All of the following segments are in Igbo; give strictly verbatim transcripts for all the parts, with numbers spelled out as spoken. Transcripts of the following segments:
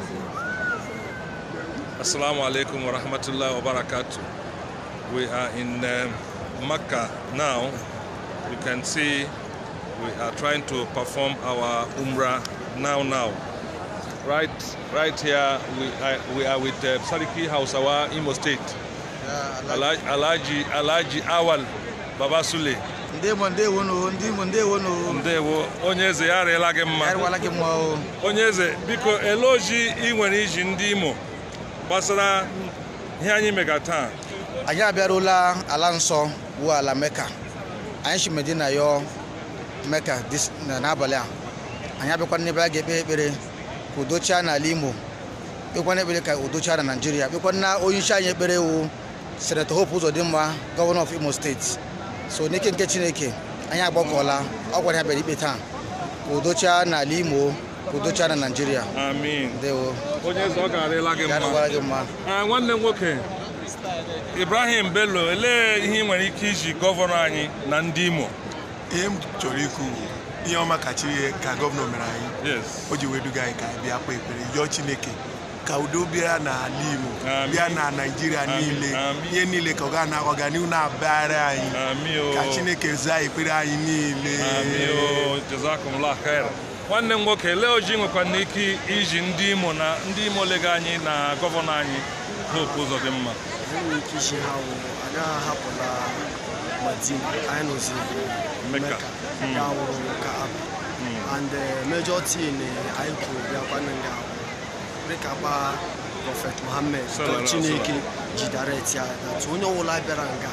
Assalamu alaikum wa rahmatullahi wa barakatuh. We are in uh, Mecca now. You can see we are trying to perform our Umrah now now. Right right here we are, we are with uh, Sariki Hausawa, Imo State. Yeah, Alaji, Alaji, Alaji Awal Babasule. Ndewo ndewo no ndimo ndewo no ndewo onyeze ya rela gị mma ya rela gị mma o onyeze biko eloji ị nwere iji ndị Imo gbasara ihe anyị mega taa anyị abịarụla ala nsọ bụ ala Mecca anyị si Medina yo Mecca n'abalị a anyị abịakwa n'ebe a ga-ekpe ekpere ka udochia n'ala Imo ekwa n'ekpere ka udochia na Nigeria bịakwa na onye isi anyị ekpere wu Senator Hope Uzordinma, Governor of Imo State. So n'ike nke Chineke anyị agbakọla ọ gwara ya bịara ikpe taa ka udochia n'ala Imo ka udochia na Nigeria. Amen. Ndewo. Onye eze ọ ga-arịla gị mma. Nwanne nwoke Ibrahim Bello, elee ihe ị nwere ike iji gọvanọ anyị na ndị Imo? Ihe m chọrọ ikwu ihe ọma kachi ka gọvanọ mere anyị o ji weduga anyị ka bịa kpee ekpere yọọ Chineke ka udo bịa n'ala Imo bịa na Nigeria niile ihe niile ka ọganihu na-abịara anyị ka Chineke zaa ekpere anyị niile. Jazakumullah khair. Nwanne m nwoke lee oji nwekwa n'ike iji ndị Imo na ndị Imo lega anyị na gọvanọ anyị Hope Uzordinma. Mazi, I know Mecca, and the majority in Aiko, Biafrans, Rekaba, Prophet Muhammad, Chineke, Jidaretia, that's one of Liberanga,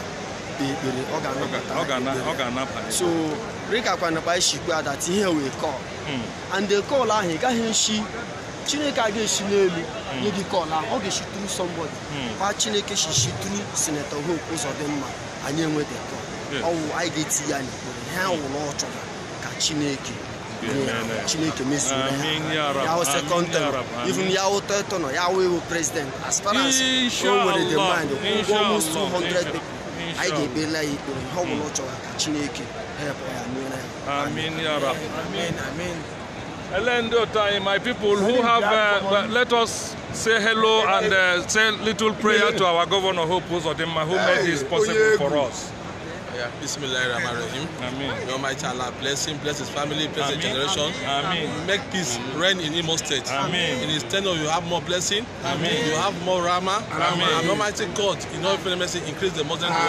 the so Rekapana by Shigua that here we call, and they call her, he got him she. Chineke against Shinelu, you call her, or she through somebody. But Chineke she through Senator Hope Uzordinma, and you with it. Oh, I get here, how will not Chineke. Chineke miss Yao second term, even Yao third term, Yahweh president. As far as over the mind, almost two hundred people. I get be like how will not Chineke help. Amen, Yarab. Amen, amen. Elendo time, my people who have, uh, let us say hello and uh, say little prayer to our Governor Hope Uzordinma, who made this possible for us. Yeah, Bismillahirrahmanirrahim. Amen. May Almighty Allah bless him, bless his family, bless his generation. Amen. Make peace reign in Imo State. Amen. In his tenure, you have more blessing. Amen. You have more Rama. Amen. And Almighty God, in all fairness, increase the Muslim